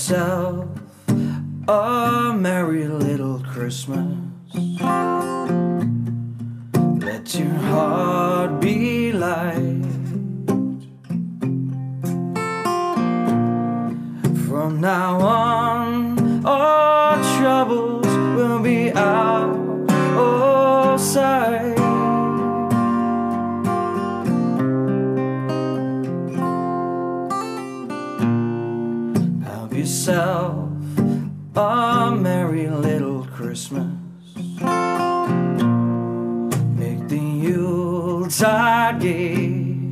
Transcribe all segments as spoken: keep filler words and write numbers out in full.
yourself a merry little Christmas. Let your heart be light. From now on, our troubles will be out of sight. Have yourself a merry little Christmas. Make the Yuletide gay.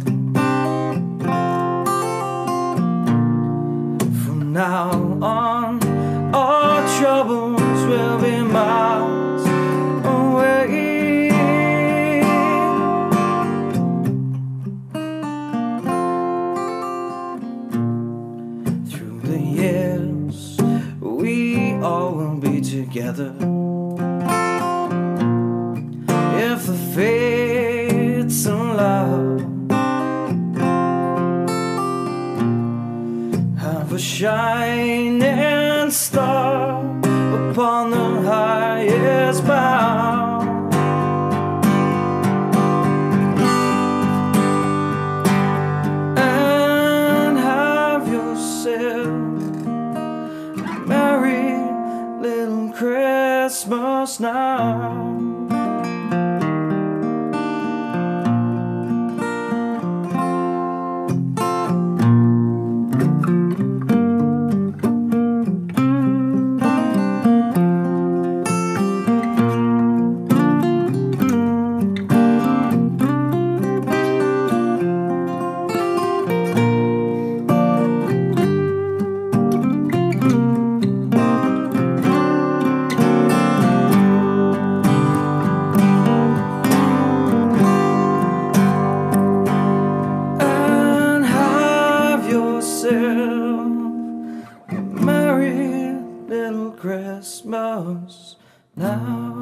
From now on, our troubles will be miles away. Through the years, we all will be together. If the fates allow, have a shining star upon the highest bough. And have yourself a merry little Christmas now. A merry little Christmas now.